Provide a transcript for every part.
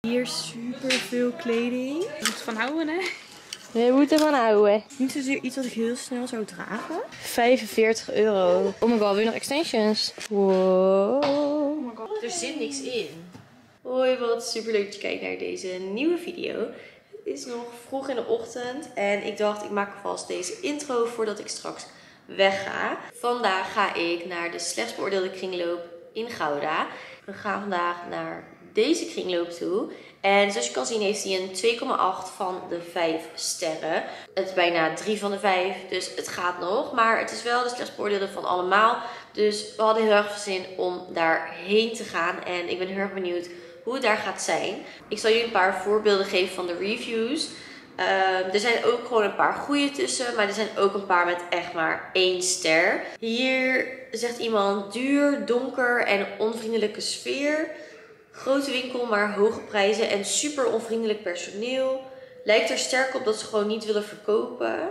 Hier super veel kleding. Je moet van houden, hè? Je moet ervan houden. Niet zozeer iets wat ik heel snel zou dragen. 45 euro. Oh my god, wil je nog extensions? Wow. Oh my god. Er zit niks in. Hoi, wat super leuk dat je kijkt naar deze nieuwe video. Het is nog vroeg in de ochtend en ik dacht ik maak alvast deze intro voordat ik straks wegga. Vandaag ga ik naar de slechts beoordeelde kringloop in Gouda. We gaan vandaag naar deze kringloop toe. En zoals je kan zien heeft hij een 2,8 van de 5 sterren. Het is bijna 3 van de 5, dus het gaat nog. Maar het is wel de slechts beoordeelde van allemaal. Dus we hadden heel erg veel zin om daarheen te gaan. En ik ben heel erg benieuwd hoe het daar gaat zijn. Ik zal jullie een paar voorbeelden geven van de reviews. Er zijn ook gewoon een paar goede tussen, maar er zijn ook een paar met echt maar 1 ster. Hier zegt iemand duur, donker en onvriendelijke sfeer. Grote winkel, maar hoge prijzen en super onvriendelijk personeel. Lijkt er sterk op dat ze gewoon niet willen verkopen.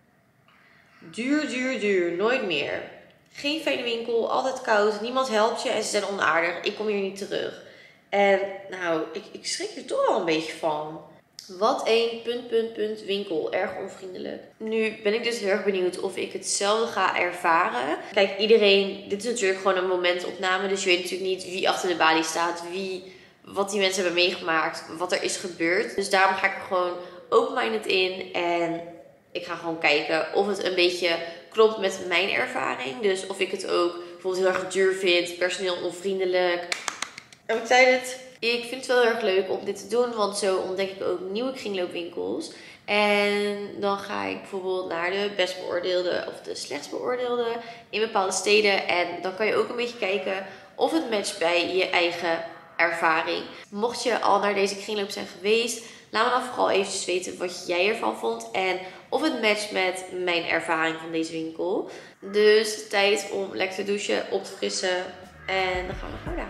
Duur, duur, duur. Nooit meer. Geen fijne winkel, altijd koud, niemand helpt je en ze zijn onaardig. Ik kom hier niet terug. En nou, ik schrik er toch wel een beetje van. Wat een ... winkel. Erg onvriendelijk. Nu ben ik dus heel erg benieuwd of ik hetzelfde ga ervaren. Kijk, iedereen... Dit is natuurlijk gewoon een momentopname. Dus je weet natuurlijk niet wie achter de balie staat. Wat die mensen hebben meegemaakt. Wat er is gebeurd. Dus daarom ga ik er gewoon open-minded in. En ik ga gewoon kijken of het een beetje klopt met mijn ervaring. Dus of ik het ook bijvoorbeeld heel erg duur vind. Personeel onvriendelijk. En ik zei het... Ik vind het wel heel erg leuk om dit te doen, want zo ontdek ik ook nieuwe kringloopwinkels. En dan ga ik bijvoorbeeld naar de best beoordeelde of de slechts beoordeelde in bepaalde steden. En dan kan je ook een beetje kijken of het matcht bij je eigen ervaring. Mocht je al naar deze kringloop zijn geweest, laat me dan vooral eventjes weten wat jij ervan vond. En of het matcht met mijn ervaring van deze winkel. Dus tijd om lekker te douchen, op te frissen. En dan gaan we Gouda.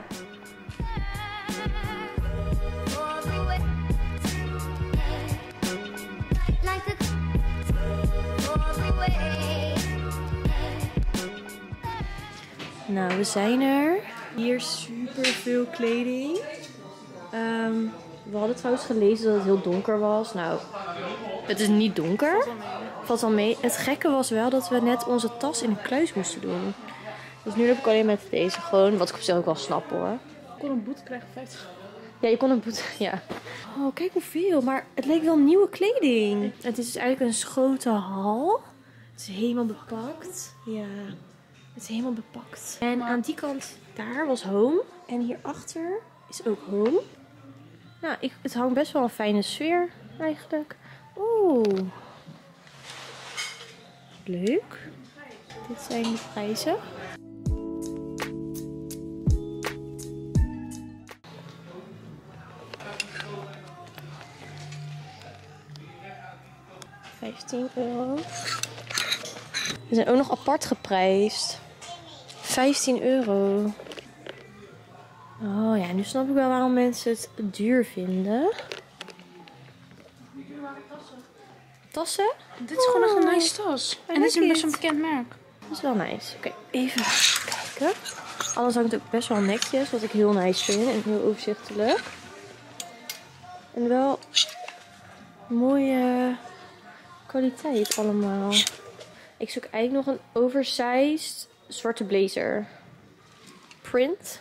Nou, we zijn er. Hier super veel kleding. We hadden trouwens gelezen dat het heel donker was. Nou, het is niet donker. Valt wel mee. Het gekke was wel dat we net onze tas in een kluis moesten doen. Dus nu heb ik alleen met deze gewoon. Wat ik op zich ook wel snap hoor. Ik kon een boete krijgen, 50. Ja, je kon een boete. Ja. Oh, kijk hoeveel. Maar het leek wel nieuwe kleding. Het is dus eigenlijk een grote hal. Het is helemaal bepakt. Ja. Het is helemaal bepakt. En aan die kant daar was Home. En hierachter is ook Home. Nou, het hangt best wel een fijne sfeer eigenlijk. Oeh. Leuk. Dit zijn de prijzen. €15. Ze zijn ook nog apart geprijsd. €15. Oh ja, nu snap ik wel waarom mensen het duur vinden. Tassen? Dit is gewoon echt een nice tas. En dit is best een bekend merk. Dat is wel nice. Oké, even kijken. Alles hangt ook best wel netjes, wat ik heel nice vind. En heel overzichtelijk. En wel mooie kwaliteit allemaal. Ik zoek eigenlijk nog een oversized zwarte blazer. Print.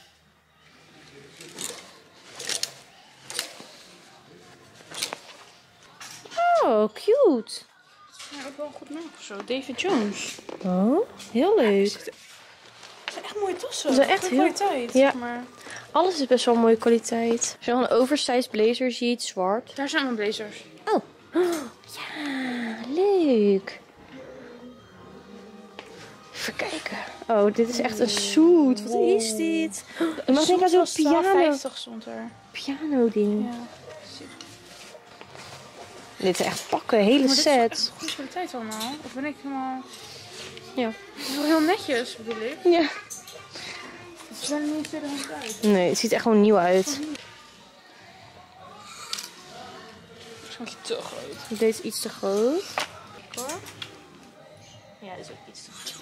Oh, cute. Ja, ook wel een goed merk of zo. David Jones. Oh, heel leuk. Het zijn echt mooie tassen. Ze zijn echt heel... kwaliteit. Ja. Maar... Alles is best wel mooie kwaliteit. Als je nog een oversized blazer ziet, zwart. Daar zijn mijn blazers. Oh. Ja, leuk. Even kijken. Oh, dit is echt een suit. Wat is dit? Ik mag denken aan zo'n piano. 50 stond er. Piano ding. Ja. Dit zijn echt pakken, hele Maar set. dit is echt goede kwaliteit allemaal. Of ben ik helemaal... Ja. Het is wel heel netjes, bedoel ik. Ja. Het ziet er niet verder uit. Nee, het ziet er gewoon nieuw uit. Het is een beetje te groot. Deze is iets te groot. Hoor. Ja, dit is ook iets te groot.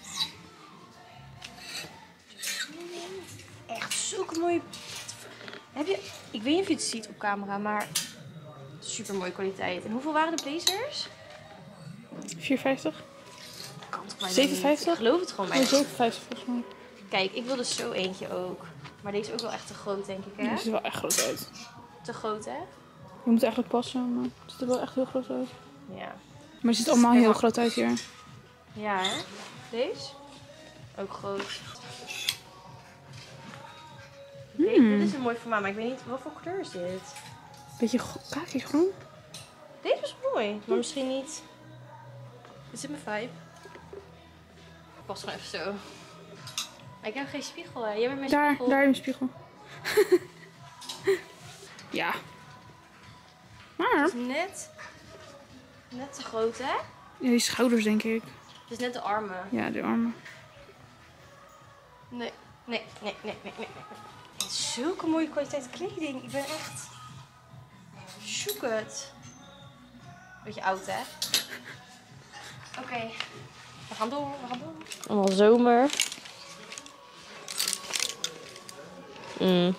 Echt zulke mooie Ik weet niet of je het ziet op camera, maar super mooie kwaliteit. En hoeveel waren de blazers? 4,50. Kan toch bijna 57? niet. Ik geloof het gewoon bijna. 57 volgens mij. Kijk, ik wil dus zo eentje ook. Maar deze is ook wel echt te groot, denk ik, hè? Die ziet er wel echt groot uit. Te groot, hè? Je moet eigenlijk passen, maar het ziet er wel echt heel groot uit. Ja. Maar het ziet allemaal heel groot uit hier. Ja, hè? Deze? Ook groot. Dit is een mooi formaat, maar ik weet niet, wat voor kleur is dit? Beetje kakiesgroen. Deze is mooi, maar misschien niet. Dit is mijn vibe. Pas gewoon even zo. Maar ik heb geen spiegel, hè? Jij bent mijn spiegel. Daar in de spiegel. Ja. Maar... Het is net te groot, hè? Ja, die schouders denk ik. Het is net de armen. Ja, de armen. Nee. Het is zulke mooie kwaliteit kleding. Ik ben echt... Zoek het. Beetje oud, hè? Oké. We gaan door. Allemaal zomer. Je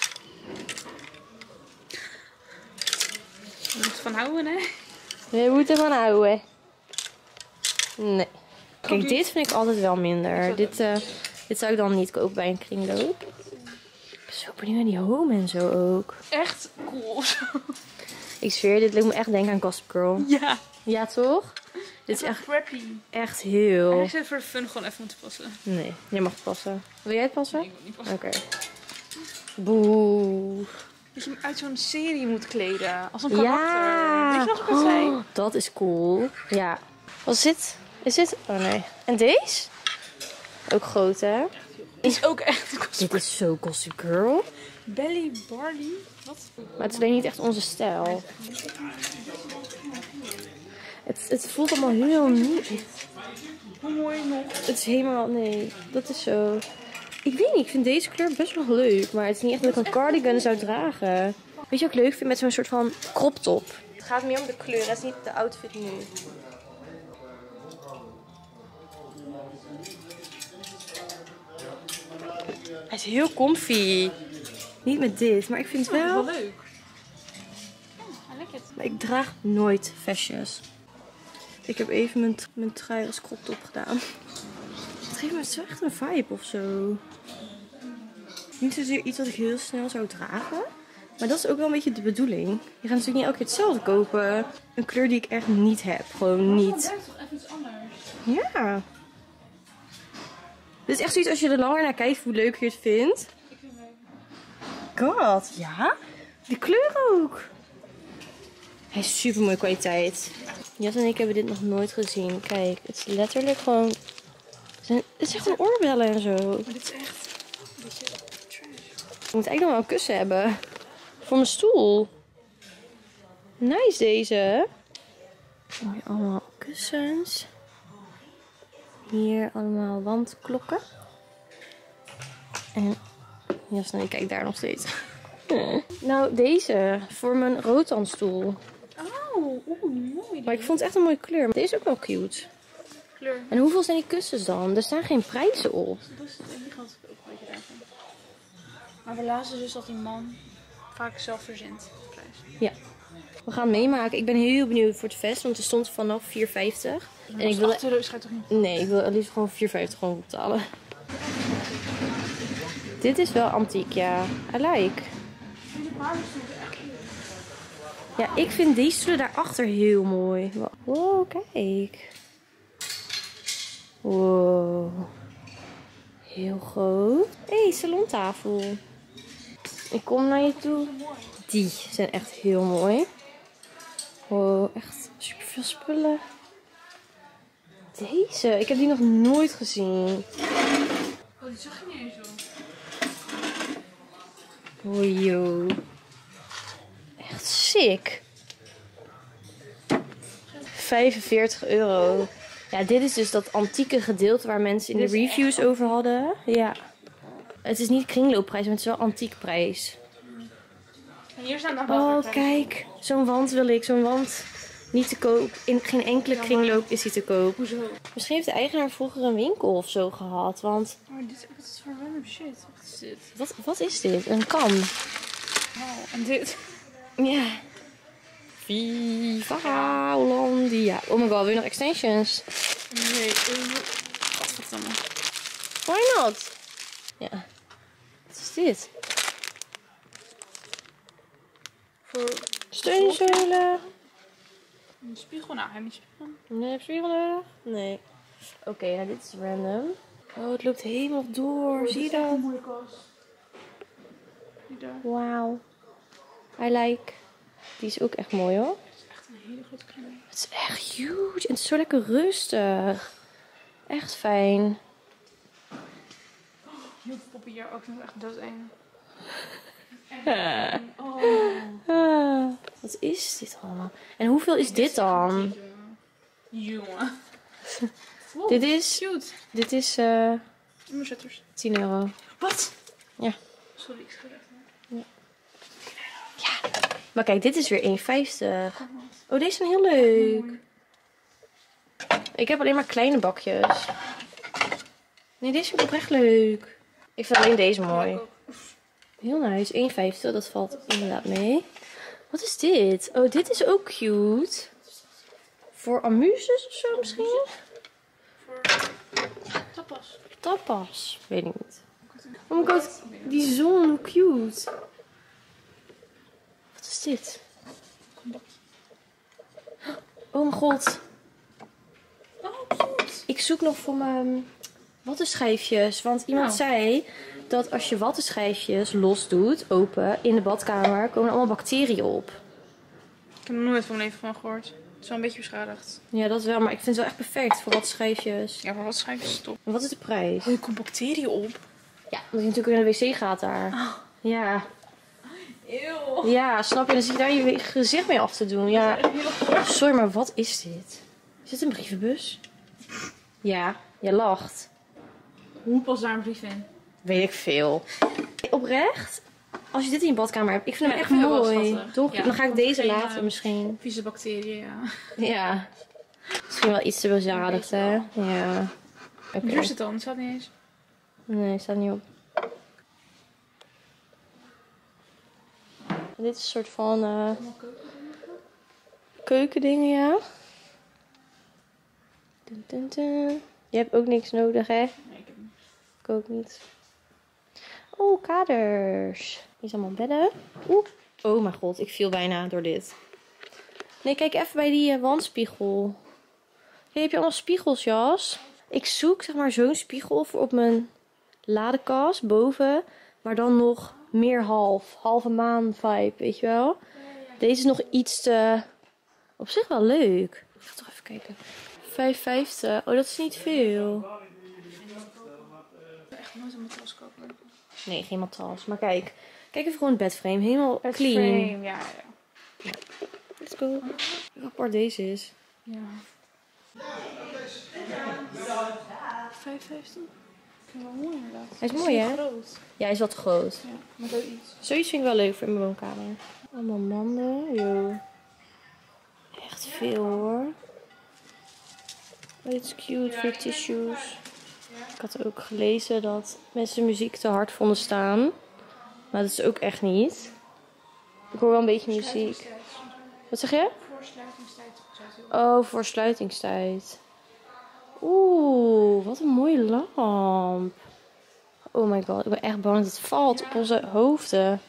moet ervan houden, hè? Je moet ervan houden. Nee. Kijk, dit vind ik altijd wel minder. Dit zou ik dan niet kopen bij een kringloop. Ik ben zo benieuwd naar die home en zo ook. Echt cool. Ik zweer, dit doet me echt denken aan Gossip Girl. Ja. Ja, toch? Dit is echt, crappy. echt heel... Ik zou voor de fun gewoon even moeten passen. Nee, jij mag passen. Wil jij het passen? Nee, ik wil niet passen. Oké. Boe. Dat je hem uit zo'n serie moet kleden. Als een karakter. Ja. Weet je nog wat ik zei? Oh, dat is cool. Ja. Wat is dit? Is dit? Oh nee. En deze? Ook groot, hè? Die is ook echt Dit is zo Gossip Girl. Belly Barley. Wat? Maar het is alleen niet echt onze stijl. Het voelt allemaal heel nieuw. Hoe mooi nog. Het is helemaal... Nee, dat is zo... Ik weet niet, ik vind deze kleur best wel leuk. Maar het is niet echt dat ik een cardigan zou dragen. Weet je wat ik leuk vind? Met zo'n soort van crop top. Het gaat meer om de kleur, dat is niet de outfit nu. Hij is heel comfy. Niet met dit, maar ik vind het wel... Dat is wel leuk. I like it. Maar ik draag nooit vestjes. Ik heb even mijn trui als crop top gedaan. Het geeft me zo echt een vibe of zo. Niet zozeer iets wat ik heel snel zou dragen. Maar dat is ook wel een beetje de bedoeling. Je gaat natuurlijk niet elke keer hetzelfde kopen. Een kleur die ik echt niet heb. Gewoon niet. Dat is toch even iets anders. Ja. Dit is echt zoiets als je er langer naar kijkt hoe leuk je het vindt. Ik vind het leuk. God, ja? Die kleur ook. Hij is super mooie kwaliteit. Jas en ik hebben dit nog nooit gezien. Kijk, het is letterlijk gewoon... Het is echt gewoon oorbellen en zo. Maar dit is echt een beetje trash. Ik moet eigenlijk nog wel een kussen hebben. Voor mijn stoel. Nice deze. Hier allemaal kussens. Hier allemaal wandklokken. En Jas en ik kijk daar nog steeds. Nou, deze. Voor mijn rotanstoel. Oh, mooi. Maar ik vond het echt een mooie kleur. Maar deze is ook wel cute. Kleur. En hoeveel zijn die kussens dan? Er staan geen prijzen op. Dat is het enige wat ik ook een beetje daarvan. Maar we lazen dus dat die man vaak zelf verzint. De prijs. Ja. We gaan meemaken. Ik ben heel benieuwd voor het vest. Want er stond vanaf 4,50. En ik wil... €8 schijnt toch niet? Nee, ik wil het liefst gewoon 4,50 gewoon betalen. Dit is wel antiek, ja. I like. Ja, ik vind deze stoelen daarachter heel mooi. Wow, kijk. Wow. Heel groot. Hé, hey, salontafel. Ik kom naar je toe. Die zijn echt heel mooi. Wow, echt super veel spullen. Deze, ik heb die nog nooit gezien. Oh, die zag je niet eens zo. Oh, joh. Echt sick. €45. Ja, dit is dus dat antieke gedeelte waar mensen in de reviews over hadden. Ja. Het is niet kringloopprijs, maar het is wel antiekprijs. En hier staan nog wel. Oh, kijk. Zo'n wand wil ik. Zo'n wand niet te koop. In geen enkele kringloop is die te koop. Hoezo? Misschien heeft de eigenaar vroeger een winkel of zo gehad. Want... Oh, wat is voor random shit? Wat is dit? Wat is dit? Een kan. Oh, en dit. Ja. Viva Hollandia. Oh my god, wil je nog extensions? Nee. Wat dan? Why not? Ja. Wat is dit? Voor Steunzolen. een spiegel? Nou, hij niet spiegel. Nee, heb je spiegel nodig? Nee. Oké, nou dit is random. Oh, het loopt helemaal door. Zie je dat? Een mooie kast. Die daar. Wauw. I like. Die is ook echt mooi hoor. Het is echt een hele grote kleur. Het is echt huge. En het is zo lekker rustig. Echt fijn. Heel veel poppen hier ook nog echt doodeng. Wat is dit allemaal? En hoeveel is dit dan? Jongen. Dit is... Cute. Dit is Onderzetters. 10 euro. Wat? Ja. Sorry, ik schud echt. Maar kijk, dit is weer 1,50. Oh, deze zijn heel leuk. Ik heb alleen maar kleine bakjes. Nee, deze vind ik oprecht leuk. Ik vind alleen deze mooi. Heel nice. 1,50. Dat valt inderdaad mee. Wat is dit? Oh, dit is ook cute. Voor amuses of zo misschien? Voor tapas. Tapas. Weet ik niet. Oh my god. Die zon, hoe cute. Wat is dit? Oh mijn god. Oh, cute. Ik zoek nog voor mijn wattenschijfjes. Want iemand zei dat als je wattenschijfjes los doet, open, in de badkamer, komen er allemaal bacteriën op. Ik heb er nooit van mijn leven van gehoord. Het is wel een beetje beschadigd. Ja, dat wel. Maar ik vind het wel echt perfect voor wattenschijfjes. Ja, maar wat schrijf je top? En wat is de prijs? Oh, er komt bacteriën op. Ja, omdat je natuurlijk naar de wc gaat daar. Oh. Ja. Eeuw. Ja, snap je? Dan zit je daar je gezicht mee af te doen. Ja. Sorry, maar wat is dit? Is dit een brievenbus? Ja, je lacht. Hoe past daar een brief in? Weet ik veel. Oprecht, als je dit in je badkamer hebt, ik vind hem echt ik vind het wel mooi. schattig. Toch? Ja, Dan ga ik komt deze geen, laten misschien. Vieze bacteriën, ja. Ja. Misschien wel iets te bezadigd, hè? Ja. Oké. Hoe duur is het dan? Het staat niet eens. Nee, staat niet op. Dit is een soort van keukendingen, ja. Dun, dun, dun. Je hebt ook niks nodig, hè? Nee, ik heb niet. Ik ook niet. Oh, kaders. Hier zijn allemaal bedden. Oeh. Oh mijn god, ik viel bijna door dit. Nee, kijk even bij die wandspiegel. Hey, heb je allemaal spiegels, Jas? Ik zoek zeg maar zo'n spiegel voor op mijn ladekast boven. Maar dan nog meer halve maan vibe, weet je wel? Deze is nog iets te... Op zich wel leuk. Ik ga toch even kijken. 5,50. Oh, dat is niet veel. Echt nooit een matras kopen. Nee, geen matras. Maar kijk. Kijk even gewoon het bedframe. Helemaal clean. Frame, ja. Let's go. Kijk hoe apart deze is. Ja. 5,50? Ik vind het wel mooi inderdaad. Hij is mooi, hè? Groot. Ja, hij is wat te groot. Ja, maar zoiets. Zoiets vind ik wel leuk voor in mijn woonkamer. Allemaal manden. Yo. Echt veel hoor. Oh, dit is cute. Voor tissues. Ik had ook gelezen dat mensen muziek te hard vonden staan. Maar dat is ook echt niet. Ik hoor wel een beetje muziek. Wat zeg je? Voor sluitingstijd. Oh, voor sluitingstijd. Oeh, wat een mooie lamp. Oh my god, ik ben echt bang dat het valt op onze hoofden.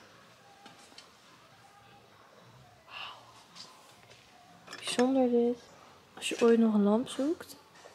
Wauw. Bijzonder dit. Als je ooit nog een lamp zoekt.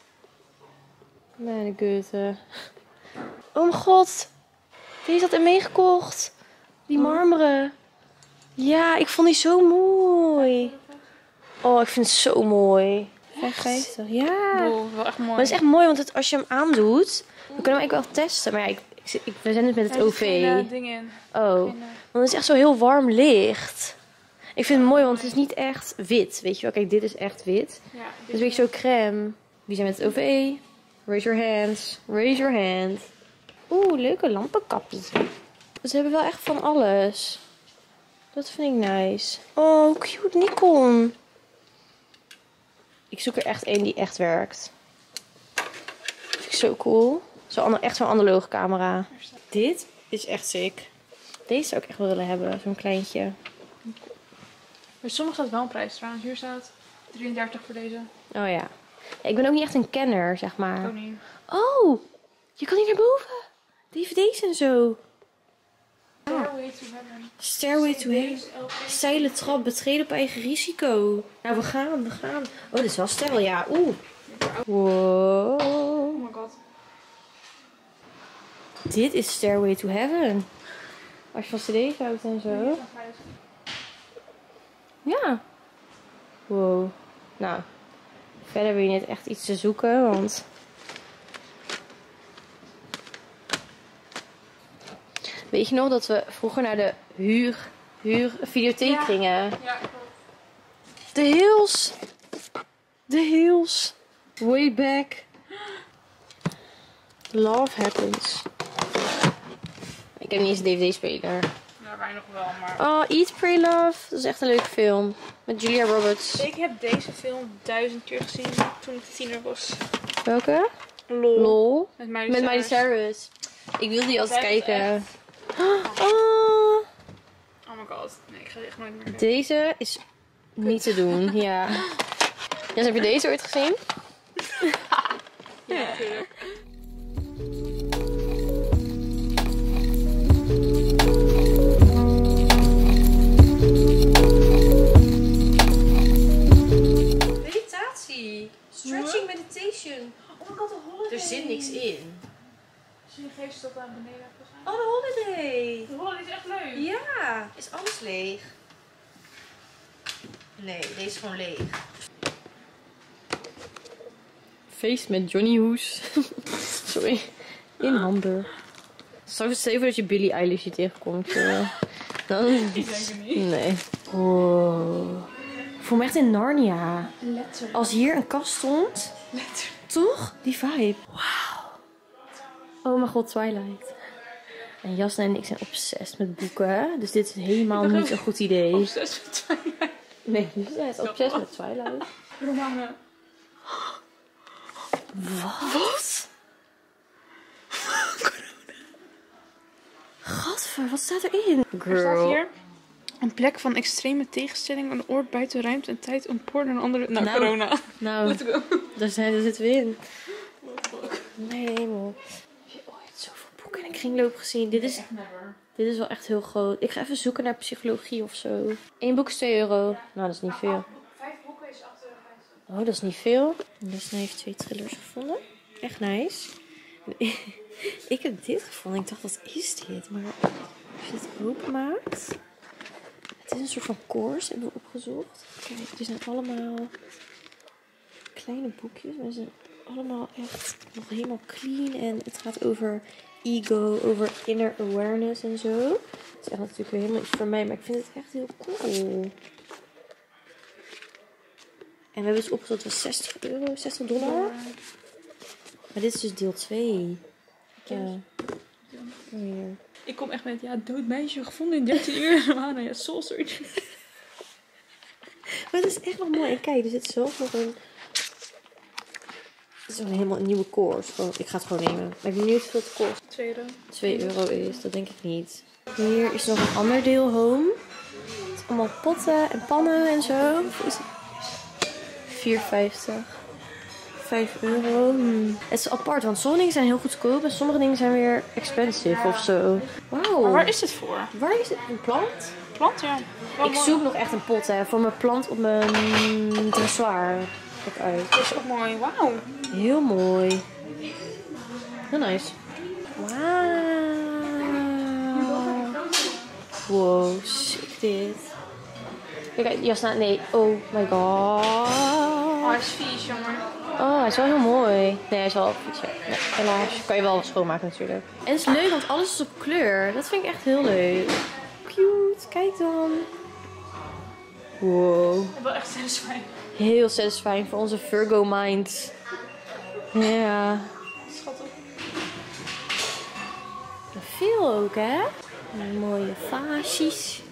Mijn Goethe. Oh mijn god. Deze had ik meegekocht. Die marmeren. Ja, ik vond die zo mooi. Oh, ik vind het zo mooi. 5,50. Ja. Wow, wel echt mooi. Maar het is echt mooi, want als je hem aandoet, dan kunnen we eigenlijk wel testen. Maar ja, we zijn het met het OV. Geen ding in. Oh, want het is echt zo heel warm licht. Ik vind het mooi, want het is niet echt wit. Weet je wel, kijk, dit is echt wit. Ja, Het is een beetje zo crème. Wie zijn met het OV? Raise your hands. Raise your hand. Oeh, leuke lampenkappie. Ze hebben wel echt van alles. Dat vind ik nice. Oh, cute Nikon. Ik zoek er echt één die echt werkt. Dat vind ik zo cool. Echt zo'n analoge camera. Dit is echt sick. Deze zou ik echt wel willen hebben. Zo'n kleintje. Bij sommige staat wel een prijs trouwens. Hier staat 33 voor deze. Oh ja. Ik ben ook niet echt een kenner, zeg maar. Ook niet. Oh, je kan hier naar boven. DVD's en zo. Stairway to Heaven. Stairway to Heaven. Steile trap, betreden op eigen risico. Nou, we gaan. Oh, dit is wel stijl, ja. Oeh. Wow. Oh my god. Dit is Stairway to Heaven. Als je van cd's houdt en zo. Ja. Wow. Nou. Verder wil je net echt iets te zoeken, want... Weet je nog dat we vroeger naar de videotheek gingen? Ja, The Hills. The Hills. Way back. Love Happens. Ik heb niet eens een DVD-speler. Ja, wij nog wel, maar... Oh, Eat, Pray, Love. Dat is echt een leuke film. Met Julia Roberts. Ik heb deze film 1000 keer gezien toen ik tiener was. Welke? LOL. LOL. Met Miley Cyrus. Ik wil die altijd Zij is kijken. Oh. Oh my god. Nee, ik ga die echt nooit meer doen. Deze is niet te doen. Ja. Jens, heb je deze ooit gezien? Ja, natuurlijk. Meditatie. Stretching meditation. Oh my god, de holiday. Er zit niks in. Zie je geest tot aan beneden heeft gezien? Oh, de holiday. De holiday is echt leuk. Ja. Is alles leeg? Nee, deze is gewoon leeg. Feest met Johnny Hoes. Sorry. In Hamburg. Straks stel je voor dat je Billie Eilish hier tegenkomt. Dan... Ik denk het niet. Nee. Wow. Ik voel me echt in Narnia. Letterlijk. Als hier een kast stond. Letterlijk. Toch? Die vibe. Wauw. Oh mijn god, Twilight. En Jasna en ik zijn obsessed met boeken. Dus dit is helemaal niet een goed idee. Obsessed met Twilight. Nee, Jasna is obsessed met Twilight. Romanen. Wat? Gadver, wat staat erin? Er staat hier een plek van extreme tegenstelling, een oord buiten ruimte en tijd om poort en andere... Nou, corona. Nou, Let's go. daar zitten we in. Nee, hemel. Heb je ooit zoveel boeken en kringloop gezien? Dit is wel echt heel groot. Ik ga even zoeken naar psychologie of zo. 1 boek is 2 euro. Nou, dat is niet veel. 5 boeken is 8,50 €. Oh, dat is niet veel. Jasna heeft 2 thrillers gevonden. Echt nice. Ik heb dit gevonden. Ik dacht, wat is dit? Maar als je het openmaakt... Het is een soort van course, hebben we opgezocht. Kijk, het zijn allemaal kleine boekjes. Maar ze zijn allemaal echt nog helemaal clean. En het gaat over ego, over inner awareness en zo. Het is echt natuurlijk weer helemaal iets voor mij, maar ik vind het echt heel cool. En we hebben dus opgezocht, het was 60 euro, $60. Maar dit is dus deel 2. Ja. Hier. Ik kom echt met, ja, dood meisje gevonden in 13 uur. Ja, soul search. Maar het is echt nog mooi. En kijk, er zit zelfs nog een... Het is een helemaal een nieuwe course. Gewoon, ik ga het gewoon nemen. Maar ik ben benieuwd hoeveel het kost. 2 €. 2 euro is, dat denk ik niet. Hier is nog een ander deel home. Het is allemaal potten en pannen en zo. Hoe is het? 4,50. 5 euro. Het is apart, want sommige dingen zijn heel goedkoop en sommige dingen zijn weer expensive of zo. Wauw. Maar waar is dit voor? Waar is het? Een plant? Plant, ja. Wel Ik mooi. zoek nog echt een pot hè, voor mijn plant op mijn dressoir. Kijk uit. Dit is ook mooi. Wauw. Heel mooi. Heel nice. Wauw. Wow, sick dit. Kijk, Jasna, nee. Oh my god. Oh, hij is vies, jongen. Oh, hij is wel heel mooi. Nee, hij is wel vies. Nee, helaas. Kan je wel schoonmaken natuurlijk. En het is leuk, want alles is op kleur. Dat vind ik echt heel leuk. Cute. Kijk dan. Wow. Wel echt satisfying. Heel satisfying voor onze Virgo mind. Ja. Schattig. Veel ook, hè? Mooie vaasjes.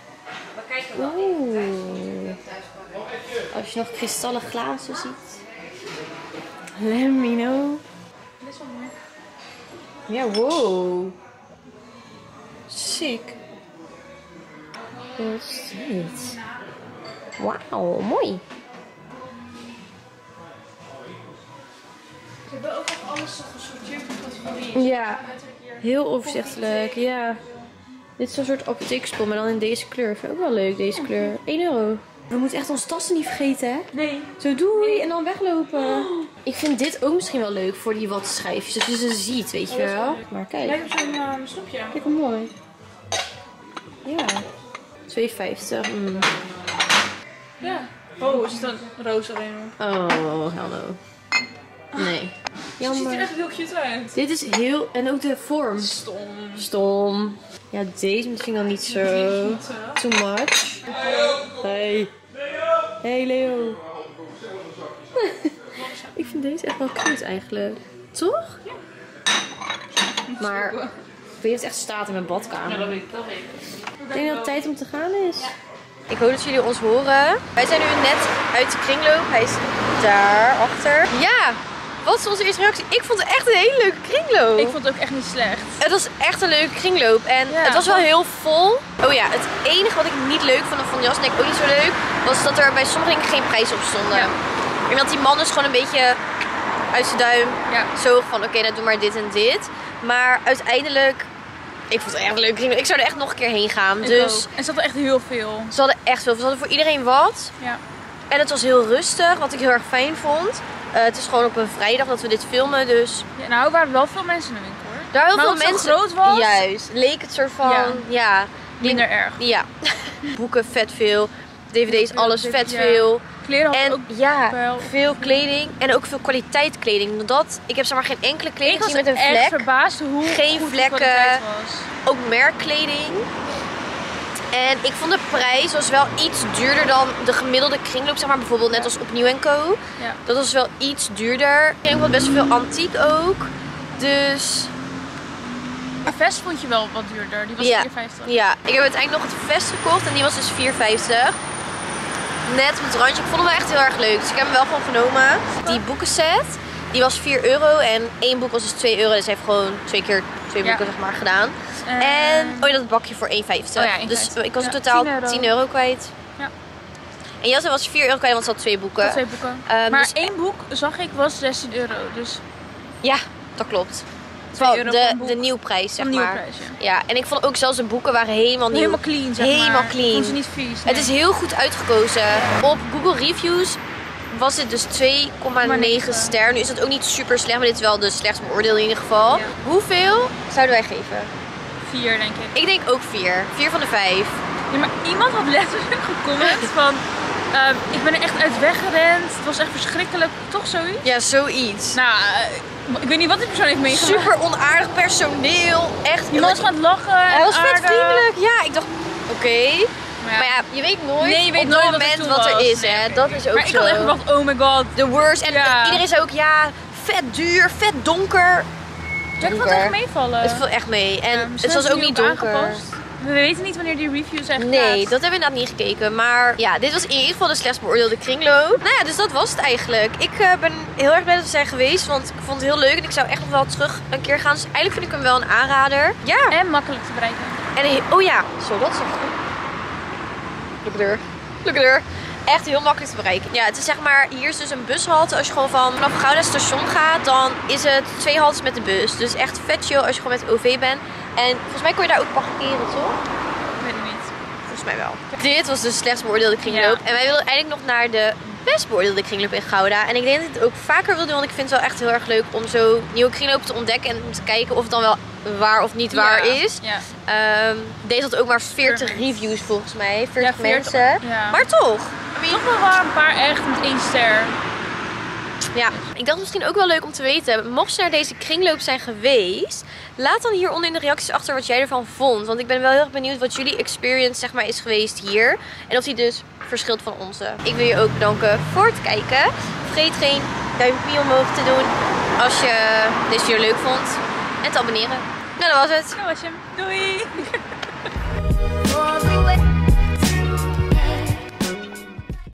Oeh. Als je nog kristallen glazen ziet. Let me know. Dit is wel mooi. Ja, wow. Sick. Wat is dit? Wauw, mooi. Ze hebben ook nog alles gesorteerd op categorieën. Ja, heel overzichtelijk. Ja. Dit is een soort apotheekspul, maar dan in deze kleur. Vind ik ook wel leuk, deze kleur. 1 euro. We moeten echt onze tassen niet vergeten, hè? Nee. Zo doei en dan weglopen. Ik vind dit ook misschien wel leuk voor die wattenschijfjes. Dat je ze ziet, weet je wel. Maar kijk. Lijkt op zo'n snoepje. Kijk hoe mooi. Ja. 2,50. Ja. Oh, is het een roos alleen nog? Oh, hell no. Nee. Het ziet Jammer. er echt heel cute uit. Dit is heel... En ook de vorm. Stom. Ja, deze vind ik dan niet zo... Too much. Hey. Hey, Leo. Ik vind deze echt wel cute eigenlijk. Toch? Ja. Maar... Ik weet het echt staat in mijn badkamer. Ja, dat weet ik. Ik denk dat het tijd om te gaan is. Ik hoop dat jullie ons horen. Wij zijn nu net uit de kringloop. Hij is daar achter. Ja, wat is onze eerste reactie? Ik vond het echt een hele leuke kringloop. Ik vond het ook echt niet slecht. Het was echt een leuke kringloop. En Ja. het was wel heel vol. Oh ja, het enige wat ik niet leuk vond, en vond Jas en ik ook niet zo leuk, was dat er bij sommige dingen geen prijzen op stonden. Ja. En dat die man dus gewoon een beetje uit zijn duim Ja. zo van oké, nou doe maar dit en dit. Maar uiteindelijk, ik vond het echt een leuke kringloop. Ik zou er echt nog een keer heen gaan. Ik Dus ook. En ze hadden echt heel veel. ze hadden echt veel. Ze hadden voor iedereen wat. Ja. En het was heel rustig, wat ik heel erg fijn vond. Het is gewoon op een vrijdag dat we dit filmen, dus Ja, nou, er waren wel veel mensen in de winkel hoor. daar heel Maar veel omdat het mensen. zo groot was, Juist, leek het soort van, ja. minder erg. Ja. Boeken vet veel, dvd's Ja, alles dit- vet ja. veel. Kleren hadden En ook ja, wel. veel kleding en ook veel kwaliteit kleding. Ik heb zeg maar geen enkele kleding Ik was gezien met een echt vlek. verbaasd hoe Geen goed de vlekken. kwaliteit was. Ook merkkleding. En ik vond de prijs was wel iets duurder dan de gemiddelde kringloop, zeg maar bijvoorbeeld net als op Nieuw & Co. Ja. Dat was wel iets duurder. Ik had best veel antiek ook. Dus De vest vond je wel wat duurder. Die was Ja. 4,50. ja, ik heb uiteindelijk nog het vest gekocht en die was dus 4,50. Net met het randje. Ik vond hem wel echt heel erg leuk. Dus ik heb hem wel gewoon genomen. Die boekenset, die was 4 euro en 1 boek was dus 2 euro. Dus hij heeft gewoon 2 keer 2 Ja. boeken zeg maar gedaan. En oh ja, dat bakje voor 1,50. Oh ja, 1,50. Dus ik was in Ja, totaal 10 euro. 10 euro kwijt. Ja. En Jesse was 4 euro kwijt, want ze had 2 boeken. Dat 2 boeken. Maar dus- 1 boek zag ik was 16 euro. Dus Ja, dat klopt. 2 euro voor een boek. De nieuwprijs, zeg een nieuwe maar. prijs, ja. Ja, en ik vond ook zelfs de boeken waren helemaal nieuw. Helemaal clean, zeg Helemaal maar. clean. Ik vond ze niet vies. Het is heel goed uitgekozen. Op Google Reviews was dit dus 2,9 ster. Nu is dat ook niet super slecht, maar dit is wel de slechtst beoordeelde in ieder geval. Ja. Hoeveel zouden wij geven? 4 denk ik. Ik denk ook 4. 4 van de 5. Ja, maar iemand had letterlijk gecomment van... ik ben er echt uit weggerend. Het was echt verschrikkelijk. Toch zoiets? Ja, zoiets. Nou, ik weet niet wat die persoon heeft meegemaakt. Super onaardig personeel. Echt. Die man was gaan lachen. Hij was vet aardig. vriendelijk. Ja, ik dacht, oké. Maar Maar ja, je weet nooit Nee, je weet op nooit dat wat er moment toen wat er was. is. Nee, Hè. oké. Dat is ook maar ik zo. had echt gedacht, oh my god. The worst. En Ja. iedereen zei ook, ja, vet duur, vet donker. Ja, ik vond het echt meevallen. Het viel echt mee. En Misschien het was is ook niet donker. aangepast. We weten niet wanneer die reviews zijn Nee, geplaatst. dat hebben we inderdaad niet gekeken. Maar ja, dit was in ieder geval de slechtst beoordeelde kringloop. Nou ja, dus dat was het eigenlijk. Ik ben heel erg blij dat we zijn geweest. Want ik vond het heel leuk. En ik zou echt nog wel terug een keer gaan. Dus eigenlijk vind ik hem wel een aanrader. Ja. En makkelijk te bereiken. En oh ja, zo dat zeg ik. Look at her. Look at her. Echt heel makkelijk te bereiken. Ja, het is zeg maar, hier is dus een bushalte. Als je gewoon vanaf Gouda station gaat, dan is het 2 haltes met de bus. Dus echt vet chill als je gewoon met de OV bent. En volgens mij kon je daar ook parkeren, toch? Ik weet het niet. Volgens mij wel. Dit was de slechtst beoordeelde kringloop. Ja. En wij wilden eigenlijk nog naar de best beoordeelde kringloop in Gouda. En ik denk dat ik het ook vaker wil doen, want ik vind het wel echt heel erg leuk om zo nieuwe kringlopen te ontdekken. En te kijken of het dan wel waar of niet waar is. Ja. Deze had ook maar 40 reviews volgens mij. 40 Ja, 40, mensen. ja. Maar toch. Toch wel waren een paar echt met 1 ster. Ja, ik dacht misschien ook wel leuk om te weten. Mocht je naar deze kringloop zijn geweest, laat dan hieronder in de reacties achter wat jij ervan vond. Want ik ben wel heel erg benieuwd wat jullie experience zeg maar is geweest hier. En of die dus verschilt van onze. Ik wil je ook bedanken voor het kijken. Vergeet geen duimpje omhoog te doen als je deze video leuk vond. En te abonneren. Nou, dat was het. Dat was hem. Doei!